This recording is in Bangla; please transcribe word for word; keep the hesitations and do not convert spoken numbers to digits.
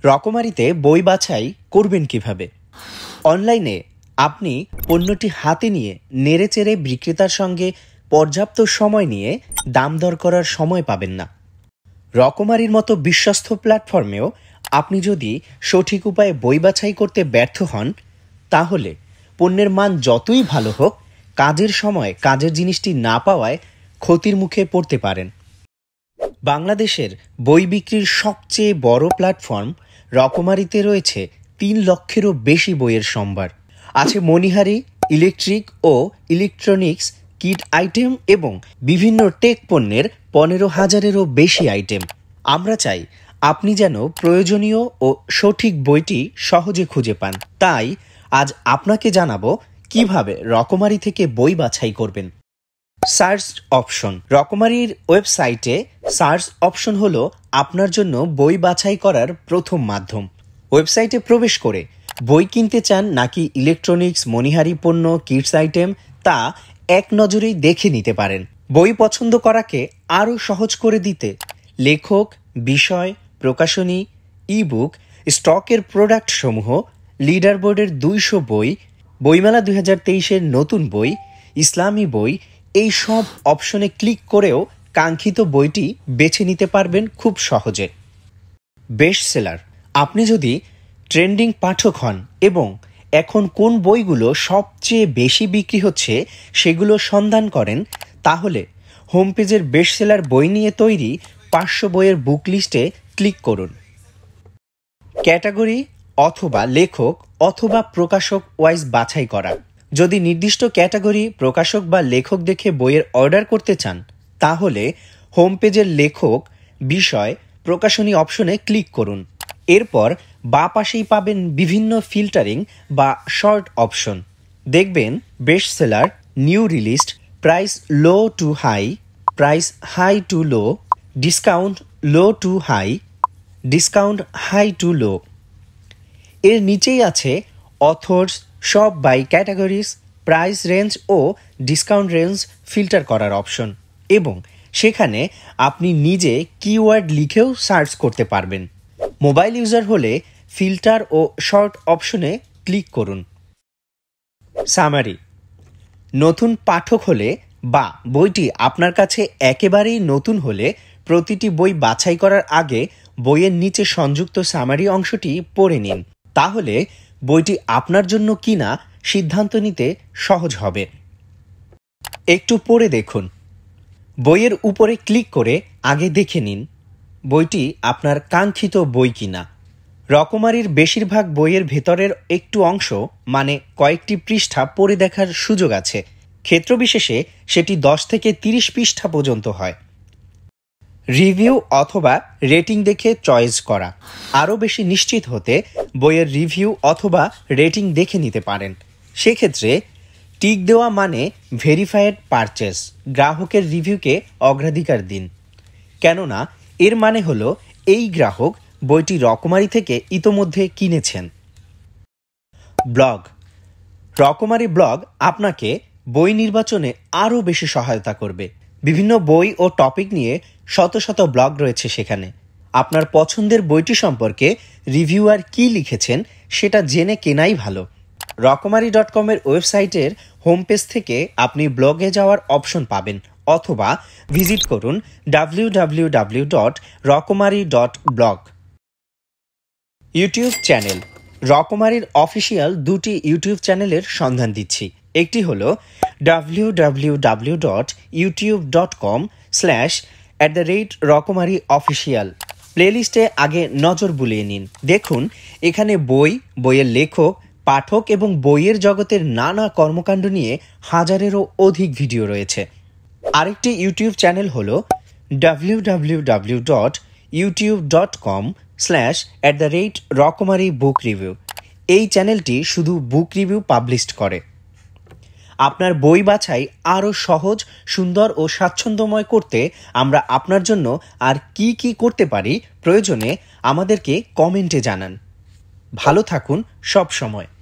রকমারিতে বই বাছাই করবেন কিভাবে? অনলাইনে আপনি পণ্যটি হাতে নিয়ে নেড়েচেড়ে বিক্রেতার সঙ্গে পর্যাপ্ত সময় নিয়ে দাম দর করার সময় পাবেন না। রকমারির মতো বিশ্বস্ত প্ল্যাটফর্মেও আপনি যদি সঠিক উপায়ে বই বাছাই করতে ব্যর্থ হন, তাহলে পণ্যের মান যতই ভালো হোক, কাজের সময় কাজের জিনিসটি না পাওয়ায় ক্ষতির মুখে পড়তে পারেন। বাংলাদেশের বই বিক্রির সবচেয়ে বড় প্ল্যাটফর্ম রকমারিতে রয়েছে তিন লক্ষেরও বেশি বইয়ের সম্ভার। আছে মণিহারি, ইলেকট্রিক ও ইলেকট্রনিক্স কিট আইটেম এবং বিভিন্ন টেক পণ্যের পনেরো হাজারেরও বেশি আইটেম। আমরা চাই আপনি যেন প্রয়োজনীয় ও সঠিক বইটি সহজে খুঁজে পান। তাই আজ আপনাকে জানাবো কিভাবে রকমারি থেকে বই বাছাই করবেন। Search option. রকমারির ওয়েবসাইটে সার্চ অপশন হলো আপনার জন্য বই বাছাই করার প্রথম মাধ্যম। ওয়েবসাইটে প্রবেশ করে বই কিনতে চান নাকি ইলেকট্রনিক্স, মণিহারি পণ্য, কিডস আইটেম, তা এক নজরেই দেখে নিতে পারেন। বই পছন্দ করাকে আরও সহজ করে দিতে লেখক, বিষয়, প্রকাশনী, ইবুক, স্টকের প্রোডাক্ট সমূহ, লিডার বোর্ডের দুইশো বই, বইমেলা দুই হাজার তেইশের নতুন বই, ইসলামী বই, এই সব অপশনে ক্লিক করেও কাঙ্ক্ষিত বইটি বেছে নিতে পারবেন খুব সহজে। Best seller. আপনি যদি ট্রেন্ডিং পাঠক হন এবং এখন কোন বইগুলো সবচেয়ে বেশি বিক্রি হচ্ছে সেগুলো সন্ধান করেন, তাহলে হোম পেজের বেস্ট সেলার বই নিয়ে তৈরি পাঁচশো বইয়ের বুক লিস্টে ক্লিক করুন। ক্যাটাগরি অথবা লেখক অথবা প্রকাশক ওয়াইজ বাছাই করা। যদি নির্দিষ্ট ক্যাটাগরি, প্রকাশক বা লেখক দেখে বইয়ের অর্ডার করতে চান, তাহলে হোম পেজের লেখক, বিষয়, প্রকাশনী অপশনে ক্লিক করুন। এরপর বাঁ পাশেই পাবেন বিভিন্ন ফিল্টারিং বা শর্ট অপশন। দেখবেন best seller, new released, price low to high, price high to low, discount low to high, discount high to low. এর নিচেই আছে authors, shop by categories, price range ও ডিসকাউন্ট রেঞ্জ ফিল্টার করার অপশন, এবং সেখানে আপনি নিজে কিওয়ার্ড লিখেও সার্চ করতে পারবেন। মোবাইল ইউজার হলে ফিল্টার ও শর্ট অপশনে ক্লিক করুন। সামারি। নতুন পাঠক হলে বা বইটি আপনার কাছে একেবারেই নতুন হলে প্রতিটি বই বাছাই করার আগে বইয়ের নিচে সংযুক্ত সামারি অংশটি পড়ে নিন। তাহলে বইটি আপনার জন্য কিনা সিদ্ধান্ত নিতে সহজ হবে। একটু পড়ে দেখুন। বইয়ের উপরে ক্লিক করে আগে দেখে নিন বইটি আপনার কাঙ্ক্ষিত বই কিনা। রকমারির বেশিরভাগ বইয়ের ভেতরের একটু অংশ, মানে কয়েকটি পৃষ্ঠা পড়ে দেখার সুযোগ আছে। ক্ষেত্রবিশেষে সেটি দশ থেকে তিরিশ পৃষ্ঠা পর্যন্ত হয়। রিভিউ অথবা রেটিং দেখে চয়েস করা। আরও বেশি নিশ্চিত হতে বইয়ের রিভিউ অথবা রেটিং দেখে নিতে পারেন। সেক্ষেত্রে টিক দেওয়া মানে ভেরিফাইড পারচেস, গ্রাহকের রিভিউকে অগ্রাধিকার দিন, কেননা এর মানে হলো এই গ্রাহক বইটি রকমারি থেকে ইতোমধ্যে কিনেছেন। ব্লগ। রকমারি ব্লগ আপনাকে বই নির্বাচনে আরও বেশি সহায়তা করবে। বিভিন্ন বই ও টপিক নিয়ে শত শত ব্লগ রয়েছে সেখানে। আপনার পছন্দের বইটি সম্পর্কে রিভিউয়ার কী লিখেছেন সেটা জেনে কেনাই ভালো। রকমারি ডট কমের ওয়েবসাইটের হোম পেজ থেকে আপনি ব্লগে যাওয়ার অপশন পাবেন, অথবা ভিজিট করুন W W W dot Rokomari dot blog. YouTube channel. রকমারির অফিসিয়াল দুটি ইউটিউব চ্যানেলের সন্ধান দিচ্ছি। একটি হলো W W W dot YouTube dot com slash at the rate Rokomari official. প্লেলিস্টে আগে নজর বুলিয়ে নিন। দেখুন এখানে বই, বইয়ের লেখক, পাঠক এবং বইয়ের জগতের নানা কর্মকাণ্ড নিয়ে হাজারেরও অধিক ভিডিও রয়েছে। আরেকটি ইউটিউব চ্যানেল হলো W W W dot YouTube dot com slash at the rate Rokomari book review. এই চ্যানেলটি শুধু বুক রিভিউ পাবলিশ করে। আপনার বই বাছাই আরও সহজ, সুন্দর ও স্বাচ্ছন্দ্যময় করতে আমরা আপনার জন্য আর কি কি করতে পারি, প্রয়োজনে আমাদেরকে কমেন্টে জানান। ভালো থাকুন সব সময়।